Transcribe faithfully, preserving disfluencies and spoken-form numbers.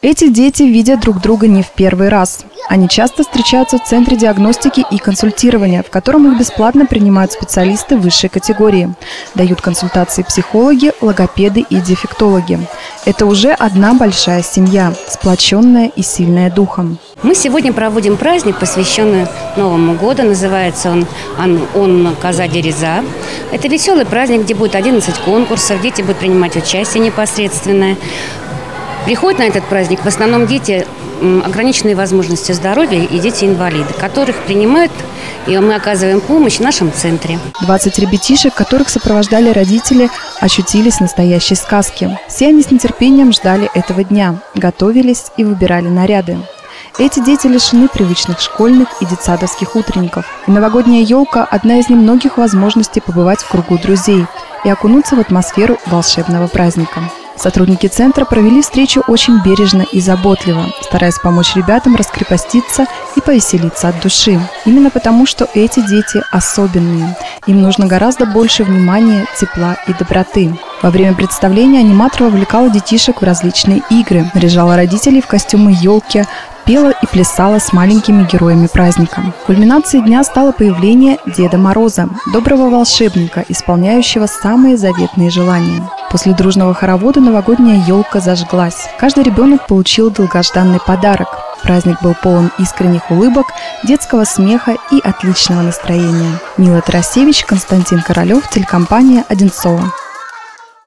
Эти дети видят друг друга не в первый раз. Они часто встречаются в Центре диагностики и консультирования, в котором их бесплатно принимают специалисты высшей категории. Дают консультации психологи, логопеды и дефектологи. Это уже одна большая семья, сплоченная и сильная духом. Мы сегодня проводим праздник, посвященный Новому году. Называется он «Он, он коза дереза». Это веселый праздник, где будет одиннадцать конкурсов, дети будут принимать участие непосредственное. Приходят на этот праздник в основном дети ограниченные возможности здоровья и дети-инвалиды, которых принимают, и мы оказываем помощь в нашем центре. двадцать ребятишек, которых сопровождали родители, очутились в настоящей сказке. Все они с нетерпением ждали этого дня, готовились и выбирали наряды. Эти дети лишены привычных школьных и детсадовских утренников. И новогодняя елка – одна из немногих возможностей побывать в кругу друзей и окунуться в атмосферу волшебного праздника. Сотрудники центра провели встречу очень бережно и заботливо, стараясь помочь ребятам раскрепоститься и повеселиться от души. Именно потому, что эти дети особенные. Им нужно гораздо больше внимания, тепла и доброты. Во время представления аниматор вовлекала детишек в различные игры, наряжала родителей в костюмы елки, пела и плясала с маленькими героями праздника. Кульминацией дня стало появление Деда Мороза, доброго волшебника, исполняющего самые заветные желания. После дружного хоровода новогодняя елка зажглась. Каждый ребенок получил долгожданный подарок. Праздник был полон искренних улыбок, детского смеха и отличного настроения. Мила Тарасевич, Константин Королев, телекомпания «Одинцово».